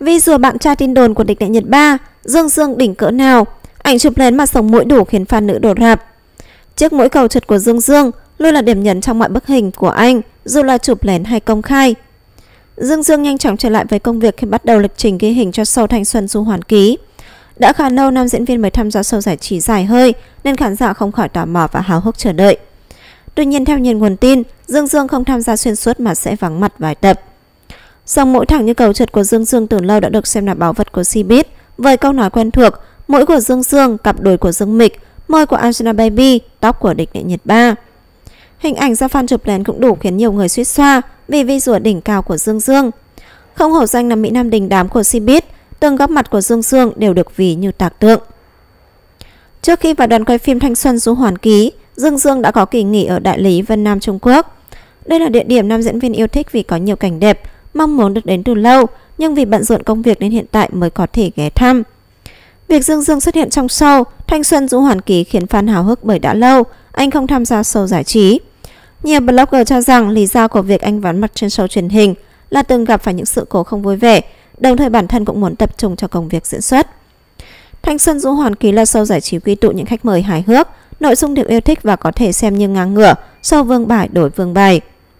Vì rùa bạn trai tin đồn của địch đại Nhật 3, Dương Dương đỉnh cỡ nào? Ảnh chụp lén mà sống mũi đủ khiến fan nữ đổ rạp. Chiếc mũi cầu trượt của Dương Dương luôn là điểm nhấn trong mọi bức hình của anh, dù là chụp lén hay công khai. Dương Dương nhanh chóng trở lại với công việc khi bắt đầu lịch trình ghi hình cho show Thanh Xuân Du Hoàn Ký. Đã khá lâu nam diễn viên mới tham gia show giải trí dài hơi nên khán giả không khỏi tò mò và háo hức chờ đợi. Tuy nhiên theo nhiều nguồn tin, Dương Dương không tham gia xuyên suốt mà sẽ vắng mặt vài tập. Song mũi thẳng như cầu trượt của Dương Dương từ lâu đã được xem là báu vật của Cbiz, với câu nói quen thuộc: mũi của Dương Dương, cặp đùi của Dương Mịch, môi của Angelababy, tóc của địch đại Nhật 3. Hình ảnh do fan chụp lén cũng đủ khiến nhiều người suýt xoa vì visual đỉnh cao của Dương Dương. Không hổ danh là mỹ nam đình đám của Cbiz, từng góc mặt của Dương Dương đều được ví như tạc tượng. Trước khi vào đoàn quay phim Thanh Xuân Du Hoàn Ký, Dương Dương đã có kỳ nghỉ ở Đại Lý, Vân Nam, Trung Quốc. Đây là địa điểm nam diễn viên yêu thích vì có nhiều cảnh đẹp, mong muốn được đến từ lâu, nhưng vì bận rộn công việc nên hiện tại mới có thể ghé thăm. Việc Dương Dương xuất hiện trong show Thanh Xuân Du Hoàn Ký khiến fan háo hức bởi đã lâu anh không tham gia show giải trí. Nhiều blogger cho rằng lý do của việc anh vắng mặt trên show truyền hình là từng gặp phải những sự cố không vui vẻ, đồng thời bản thân cũng muốn tập trung cho công việc diễn xuất. Thanh Xuân Du Hoàn Ký là show giải trí quy tụ những khách mời hài hước, nội dung được yêu thích và có thể xem như ngang ngửa show vương bài đổi vương bài.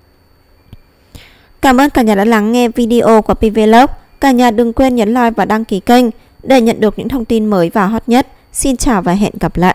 Cảm ơn cả nhà đã lắng nghe video của PVlog. Cả nhà đừng quên nhấn like và đăng ký kênh để nhận được những thông tin mới và hot nhất. Xin chào và hẹn gặp lại.